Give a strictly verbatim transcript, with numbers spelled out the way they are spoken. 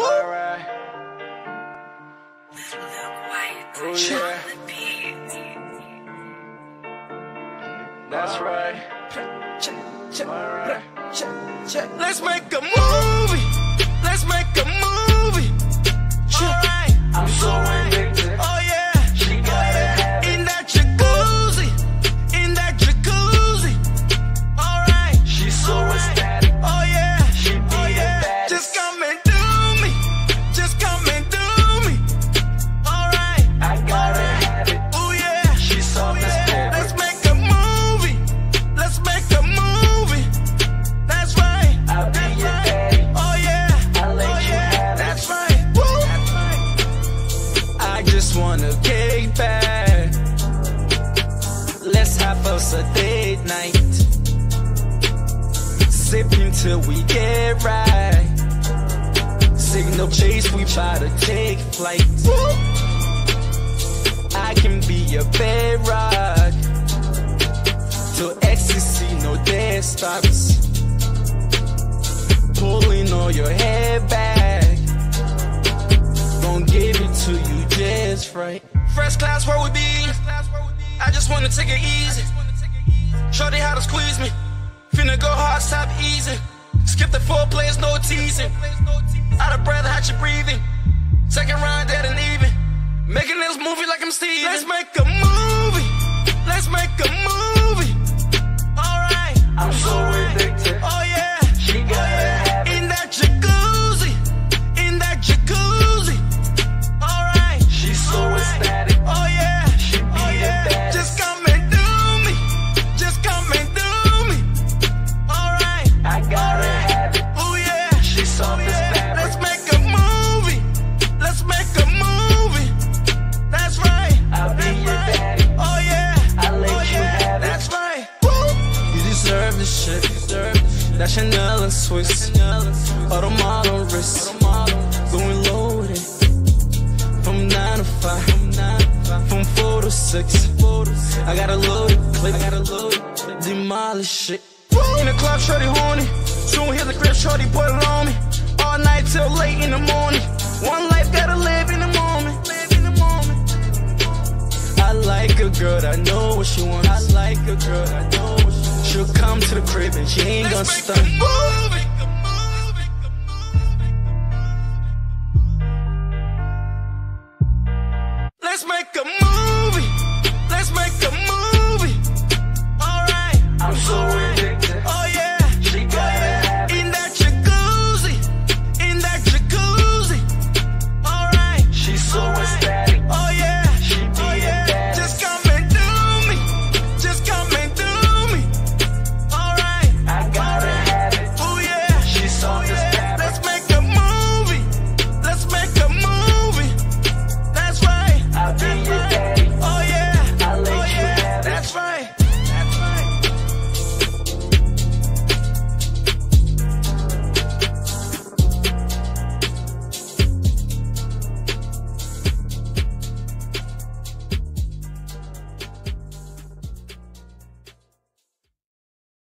Alright. Oh yeah. That's right. Alright. Let's make a movie. Let's make a movie. Alright. I'm so addicted. Oh yeah. She gotta have it. In that jacuzzi. In that jacuzzi. Alright. She's so ecstatic. Oh yeah. She be Oh the yeah. baddest. Just come and do me. Just come and do me. Alright. I gotta have it. Oh yeah. She's soft as paper. Let's make a movie. Let's make a movie. That's right. I'll be That's your right. daddy. Oh yeah. I'll let Oh you yeah. have it. That's right. Woo. I just wanna get back. Let's have us a date night. Sipping till we get right. Signal chase, we bout to take flight. Woo. I can be your bedrock. Till ecstasy, no dead stops. Pulling on your head back. Gon' give it to you just right. First class where we be. I just wanna take it easy. Shorty how to squeeze me. Finna go hard, stop easy. Skip the four plays, no teasing. Out of breath, how you breathing. Second round, dead and even. Making this movie like I'm Steven. Let's make a movie. Let's make a movie. Alright. I'm so Alright. addicted. Oh yeah. She gotta have it. In that jacuzzi. In that jacuzzi. Alright. She's so ecstatic. Oh yeah. She be Oh the yeah. baddest. Just come and do me. Just come and do me. Alright. I gotta have it. Oh yeah. She's soft as paper. Let's make a movie. Let's make a movie. That's right. I'll be That's your right. daddy. Oh yeah. I'll let Oh you yeah. have it. That's right. Woo. You deserve this shit. That Chanel and Swiss. Audemars on wrist. Going loaded. From nine to five. From four to six. I got a loaded clip. I got a loaded clip. Demolish shit. In the club, shorty horny. Soon hit the crib, shorty put it on me. All night till late in the morning. One life, gotta live in the moment. Live in the moment. I like a girl that know what she wants. I like a girl that know what she wants. She'll come to the crib and she ain't gonna stop.